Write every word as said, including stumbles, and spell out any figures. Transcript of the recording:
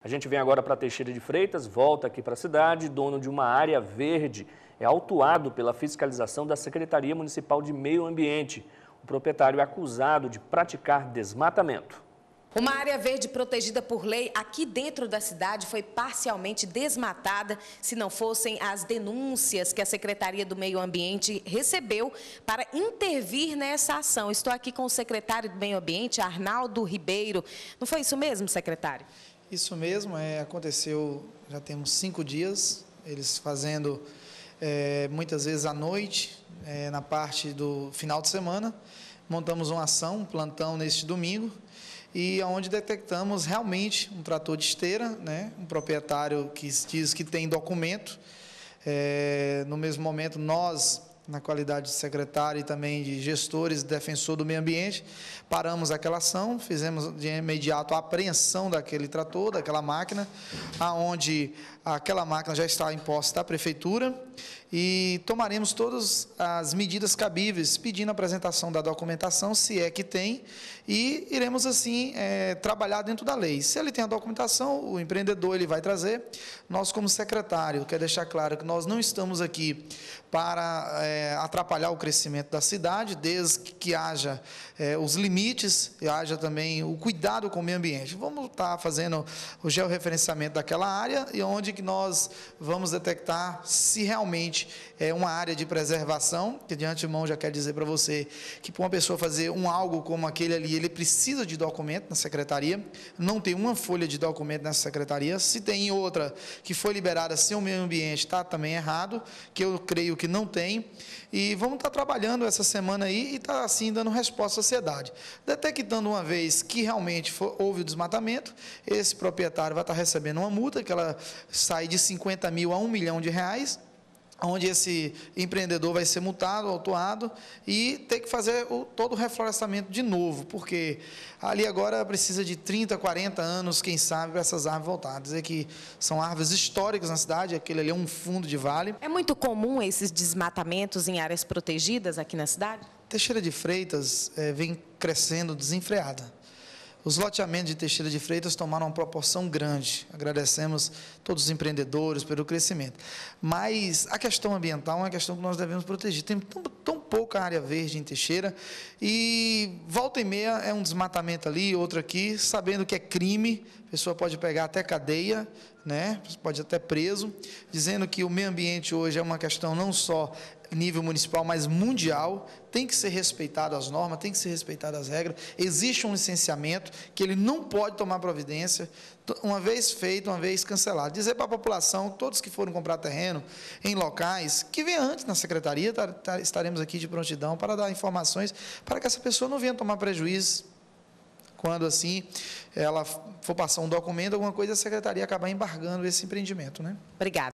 A gente vem agora para Teixeira de Freitas, volta aqui para a cidade, dono de uma área verde é autuado pela fiscalização da Secretaria Municipal de Meio Ambiente. O proprietário é acusado de praticar desmatamento. Uma área verde protegida por lei aqui dentro da cidade foi parcialmente desmatada, se não fossem as denúncias que a Secretaria do Meio Ambiente recebeu para intervir nessa ação. Estou aqui com o secretário do Meio Ambiente, Arnaldo Ribeiro. Não foi isso mesmo, secretário? Isso mesmo, é, aconteceu, já temos cinco dias, eles fazendo é, muitas vezes à noite, é, na parte do final de semana. Montamos uma ação, um plantão neste domingo, e onde detectamos realmente um trator de esteira, né, um proprietário que diz que tem documento. É, no mesmo momento, nós, na qualidade de secretário e também de gestores, defensor do meio ambiente, paramos aquela ação, fizemos de imediato a apreensão daquele trator, daquela máquina, aonde aquela máquina já está em posse da prefeitura, e tomaremos todas as medidas cabíveis, pedindo a apresentação da documentação, se é que tem, e iremos, assim, é, trabalhar dentro da lei. Se ele tem a documentação, o empreendedor ele vai trazer. Nós, como secretário, quero deixar claro que nós não estamos aqui para é, atrapalhar o crescimento da cidade, desde que, que haja é, os limites e haja também o cuidado com o meio ambiente. Vamos estar fazendo o georreferenciamento daquela área, e onde que nós vamos detectar se realmente é uma área de preservação, que de antemão já quero dizer para você que para uma pessoa fazer um algo como aquele ali, ele precisa de documento na secretaria, não tem uma folha de documento nessa secretaria. Se tem outra que foi liberada sem o meio ambiente, está também errado, que eu creio que não tem, e vamos estar trabalhando essa semana aí e estar assim dando resposta à sociedade. Detectando uma vez que realmente for, houve o desmatamento, esse proprietário vai estar recebendo uma multa, que ela sai de cinquenta mil a um milhão de reais, onde esse empreendedor vai ser multado, autuado, e ter que fazer o, todo o reflorestamento de novo, porque ali agora precisa de trinta, quarenta anos, quem sabe, para essas árvores voltar. Dizer que são árvores históricas na cidade, aquele ali é um fundo de vale. É muito comum esses desmatamentos em áreas protegidas aqui na cidade? Teixeira de Freitas é, vem crescendo desenfreada. Os loteamentos de Teixeira de Freitas tomaram uma proporção grande. Agradecemos todos os empreendedores pelo crescimento. Mas a questão ambiental é uma questão que nós devemos proteger. Tem tão, tão pouca área verde em Teixeira, e volta e meia é um desmatamento ali, outro aqui, sabendo que é crime, a pessoa pode pegar até cadeia, né? Pode até preso, dizendo que o meio ambiente hoje é uma questão não só nível municipal, mas mundial, tem que ser respeitado as normas, tem que ser respeitado as regras. Existe um licenciamento que ele não pode tomar providência, uma vez feito, uma vez cancelado. Dizer para a população, todos que foram comprar terreno em locais, que venha antes na secretaria, tá, tá, estaremos aqui de prontidão para dar informações, para que essa pessoa não venha tomar prejuízo quando, assim, ela for passar um documento, alguma coisa, a secretaria acabar embargando esse empreendimento, né? Obrigada.